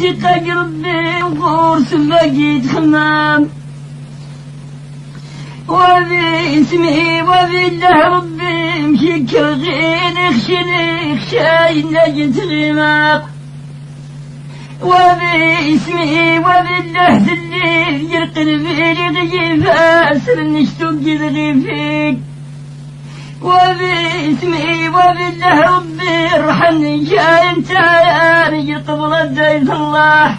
يقاق ربي وقرص بقيت خمام وذي اسمي وذي الله ربي مشكر غين اخشني اخشاي نجت غماق وذي اسمي وذي الله ذليل يرقل فيني غي فاسر نشتق ذغي فيك وذي اسمي وذي الله ربي ارحمني جاي انت يا قبل الدين الله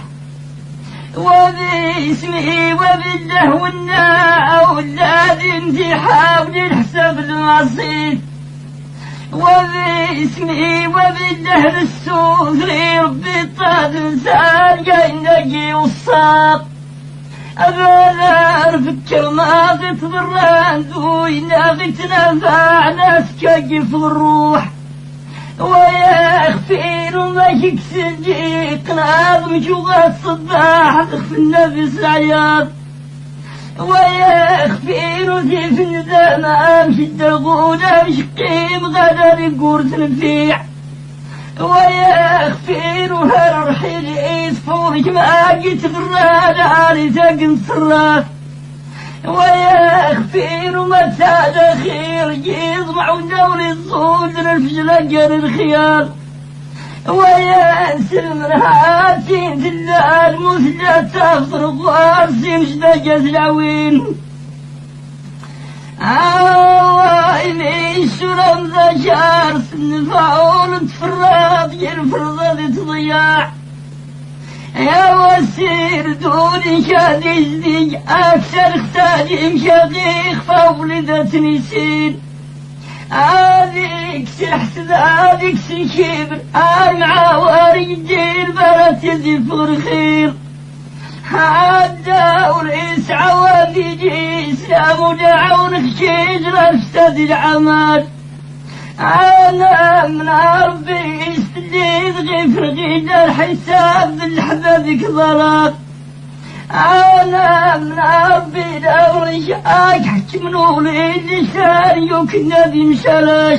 وذي اسمي وذي الله والناع والذي انت حاول الحساب المعصيت وذي اسمي وذي الله للسوس لي ربي طاد انسان جاي نجي والصاق أبدا فكر ما غيت ضران ذوينا غيت نفع ناس كاقف الروح ويا خفير وما يكسر جيق ناظم شوغات صباح تخفي النفس عياض ويا خفير وزيف الندام امشي الدغولة مشقيم غدا يقور تنفيع ويا خفير وهالرحيل يصفورك ما قيت غراد عالي ساقن صراف ويا خفير ومتى دخير يضمع ودوري الصود الفجلة قر الخيار ويا سلم هاتين دلال مثلى تفطر قواسين شدقة العوين عوايني الشرم ذا شار سنفعون تفراد ينفرض تضياع يا وسير دوني شادي جديد أكثر اختالي مشاقيق فولدت نسين هذيك سحت هذيك سكيبر مع وارجين برات يدي فغر خير حدا وليس عوادي جي إسلام ودعون خشيج رفسد العماد أنا من ربي استديد غفر غيد الحساب بالحبابك ضراب أنا من ربي دوري شاك حكم نولي لسان يوكنا ذي مشلاش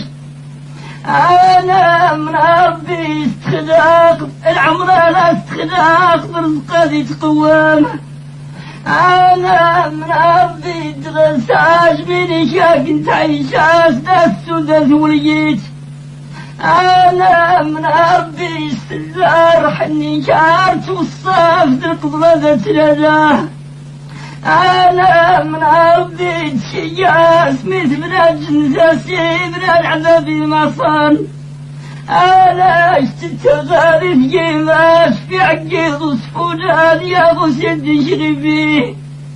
أنا من ربي استخداق العمر لا استخداق برزق ذي تقوام أنا من ربي تغساش بني شاك انت عيشاش داسو ذا وليت أنا من ربي استزار حني شارت والصاف تقضى ذات لله أنا من ربي تشياس مثل الجنساسي من العذاب المصان أنا اشتت غارف جيماش في عقيد وصفونان يا غسيد شربيه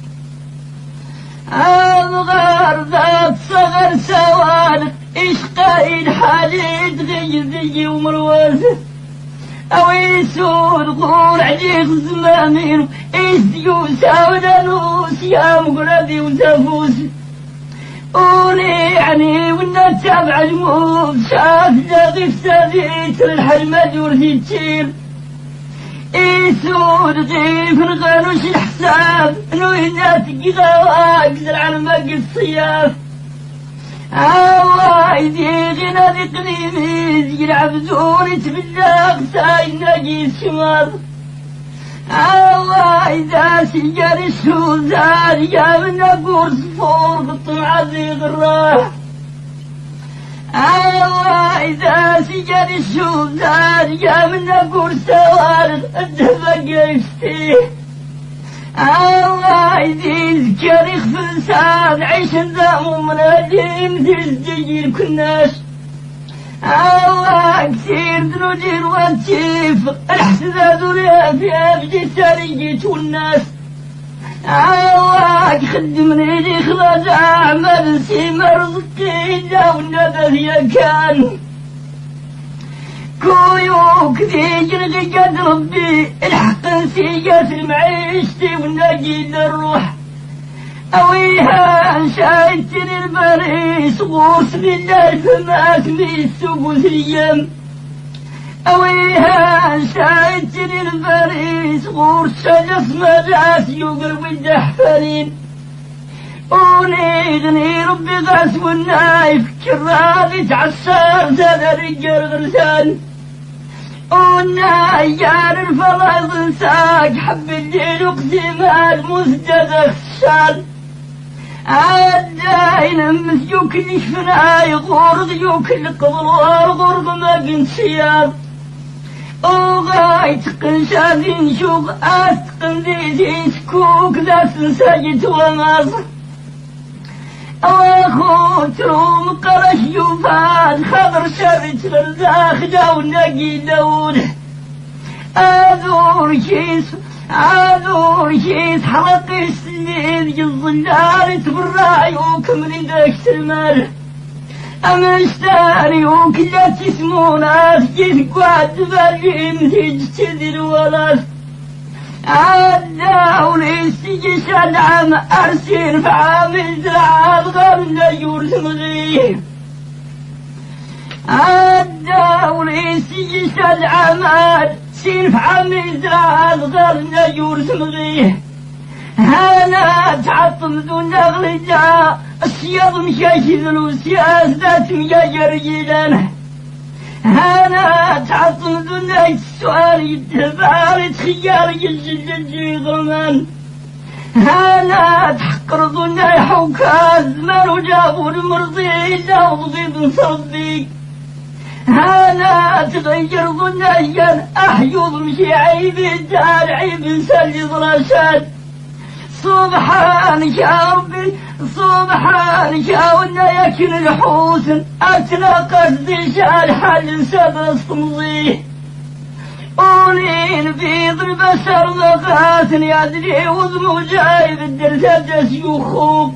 الغار ذات صغر سوالق إشقاين حالي تغير ومروز أو يسود غور عليك زمامين إسيوسا ودانوس يا مقردي وتفوس ونعني ونتابع الموت شاف لاغي ساديت الحلمة جورتي تشير إيسود غيف نغانوش الحساب نوينا تقي غواك زرع الماء الصياف وايدي غنا ذي قديمي ذي العبزون تبلاغ ساين نجيب شمال وايدا سجار السوزان يا من أقول صفور بالطمع ذي غراه وايدا سجار السوزان يا من أقول سوارد الدفق يفتيه الله يدين كاريخ فلسان عيش الدم من الدين في الجيل كناش الله كثير دنودير وانتيف الحسداد وليها في أبجي ساريجيت والناس الله خدمني لي خلاص أعمل سيما رزقي لا والندى هي كان كويوك ذي جرغي قد ربي الحق نسيجات المعيشتي والناجي للروح أويها شايتني البريس غوص بالله الفمات ميسوب وثيام أويها شايتني البريس غوص شجص مداس يقر والدحفرين ونيغني ربي غاس والنايف كراغي تعصار زاد رجال غرسان والنايار الفرض ساق حب الليل وقسم المسجد خشال عداين مسجوك اللي شفنا يغور ذيوك اللي قبر غرق ما قنت سيار وغايت قنشادين شوق أتقن ذي سكوك ذا سنساجت ومصر واخوت روم قرش يوفان خبر شرت برزاخ جاو نقي لون عذور كيس حرق السنين الظلال تبرايوك من داك المال أمشتاري وكلا تسمونا في قعد بالي تجتذي الولاد عداولي سجش العام أرسل فعامل زرعات غرنا يورث مغيه عداولي سجش العام سين فعامل زرعات غرنا يورث مغيه هانا تعطم دون أغلجا السياض مشاشي ذلوس ياسدات مجاجر رجيلان هانا تعطم دون السؤال يتبار تخيار يجل غمان هانا تحقر دون حوكاز ما رجابوا المرضي إلا وضيب صديق هانا تغير ظن أيان أحيوض مشي عيب الدار عيب سلي ضراشات سبحانك يا ربي سبحانك يا ونا يكن الحسن أتلاقى ذي شال حل سبس تمضيه قولين بيض البشر مقاتل يدري وذمو جايب الدرسة شيوخوك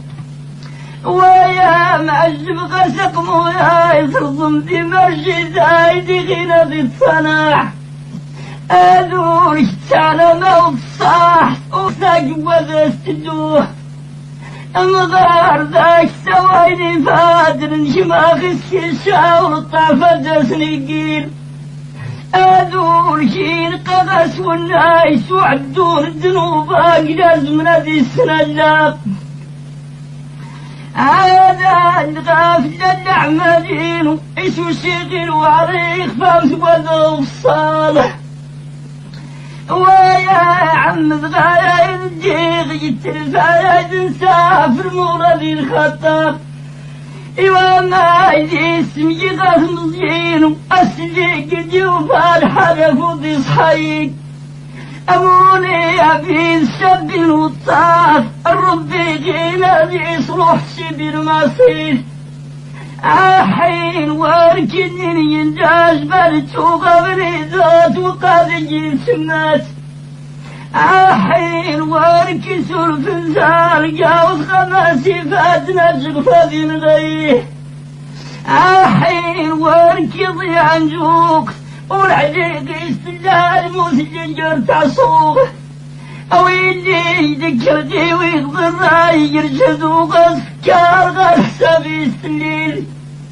ويا معجب غسق مولاي ترضم ذي مرجي زايد غنى ذي الصناح أذورك تعالى موت صاح وثقوى ذا استدوه مغار ذاك سويني فادر شماخ السيشاور الطعفة دسنقيل أذوركين قغس والنايس وعدون الذنوب أقلاز من هذه السنة هذا الغافل الأعمالين إسو شغل وعريق فامس وذو الصالح ويا عم الغاية الديغ يتلفايد نسافر مرضي الخطاب إيوا ما يدي اسم يغاث مزينو أسلي قد يوفى الحرف وضي صحيق أموني أبي السب والطاف الربي جينا ذي صلح شبير مصير أحين واركنين ينجاز بلتو قبري ذات وقاذي سمات أحين واركي سلف الزار جاوز خماسي فادنا زقفة غيه أحين واركي ضيعن جوك والعليق استجال مسجن جرت عصوغ أو اللي ذكرتي ويغضر راي يرشد وغسكار غرسة بيستليل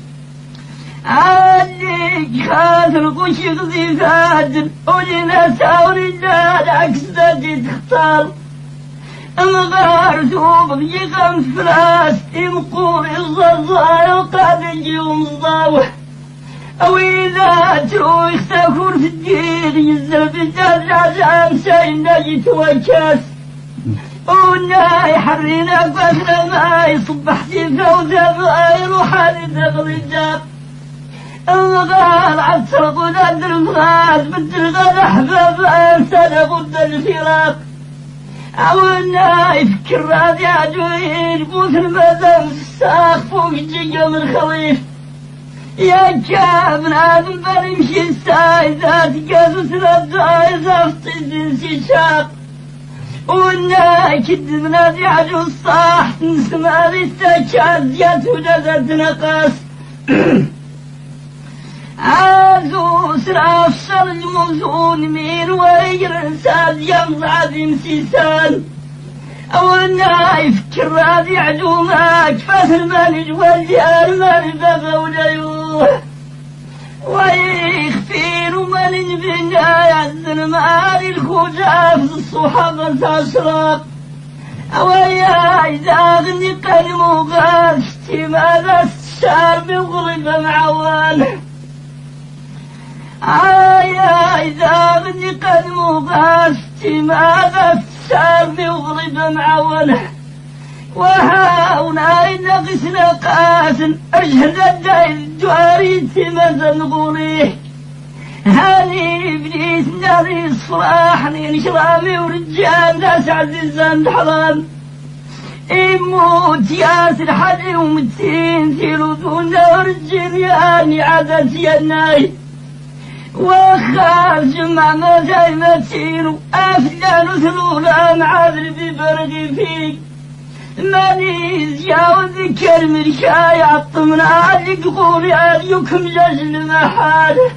عليك خاطر قشق ذي فادر ولنا ساور الله العكس ذاتي تختار مغار ثوب في خمس فراس يمقور الظلظال وقابل ومصداوح أو إذا تروح تكون في الدين يزل بالدار عشان سينا يتوكس ونا يحرينا قدر ما يصبح في فوزة ما يروح على دغل الجاب الغال عصر قدر الغال بالدرغال أحباب أنسان ضد الفراق أونا يفكر راضي عدوين بوث المدام الساق فوق جيجم الخليف يا كابن آدم بنمشي السايدات قاسوس الأبداي زفت الجنسي شاق ونا كد منادي عجو الصاح نسمع ذي الساكات جات وجدت نقاس عازو سراف شر الموزون مين ويجر انسان يمضع ذي مسيسان أولا يفكر راضي عدومك فاثر مالج والجار مالج بغوليوه ويخفين ومالج بنا يعزن مالي الخجاف الصحابة تشرق أويا إذا غني قلمو غاشتي ماذا استشار بغرب معوان يا إذا بني قد مغاستي ماذا تسامي وغرب معونه وهاونا إن غسنا قاسن أجهد الدين جواريتي مازال نقوليه هاني إبليس ناري الصراحني نشرامي ورجال ناس عزيزان حرام يموت ياسر حد ومتين تيرودون ورجل ياني عادت يناي وخال جمع ما زي ما تسيرو أفلان وثلولا معاذر ببرغي فيك ماني زياو ذكر مرشاي عطمنا عليك قولي عليكم جزل محاله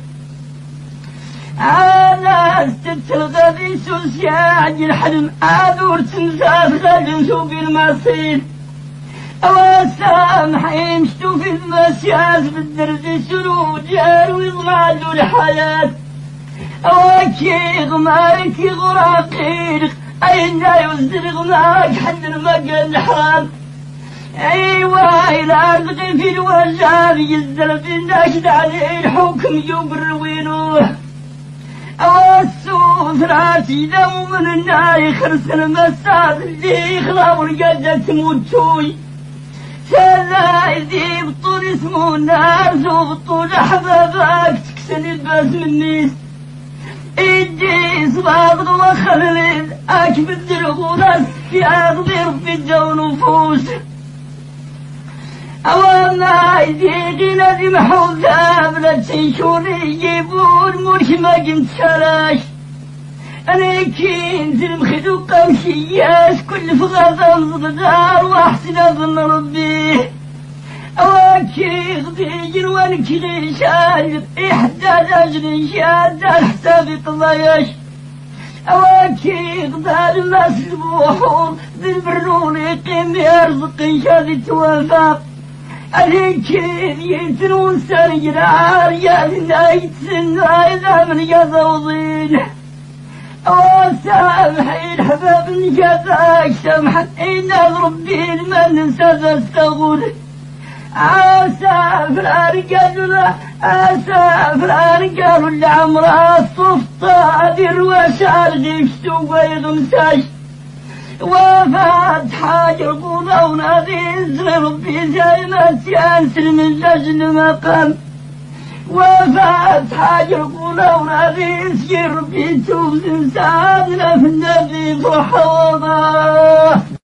أنا استتلغى في سوسياج الحلم أدور تنساف غدنسو بالمصير أواسامحين شتو في المسياس بالدرد سرود ياروي ضمالو الحياة أواكي غمارك غراقير أينا يوزر غماك حد المقل حرام أيوة إلى أرضي في الوجاب يزدل في الناشد عليه الحكم يبر وينوه أواسو ثلاثي دم من الناي خرس المساد اللي يخلق ورقدة تموتوي سلا إذي بطول اسمه النار زو بطول أحبابك تكسن الباس مني إدي صباط وخلل أكبد الغلاس في أغضي ربي الجو نفوس أولا يديقنا ذي محوذا بلا تنشوري يجيبون مرش ما قمت شراش أنا كنت المخدو قمشياس كل فغاثة الغدار وأحسن أظن ربي أواكي غدي جنوانك غيشان إحداد أجري شاد حسابي قضاياش أواكي غدار ما سلبوحون ذي البرنون يقيم يرزق شادي توافق عليك يتنون سرجرار يا لنايت سنة إذا من يضوضين وسامحين حباب جزاك سمحت إن ربي المن ننسى استغول أسافر أرجل أرجل العمر الصفطة وشار غيشتو ويغمساش وفات حاجة قولونا بإذن ربي زي ما سيانسل من لجل مقام وفات حاجة قولونا بإذن ربي توب إنساننا في النبي فحوضا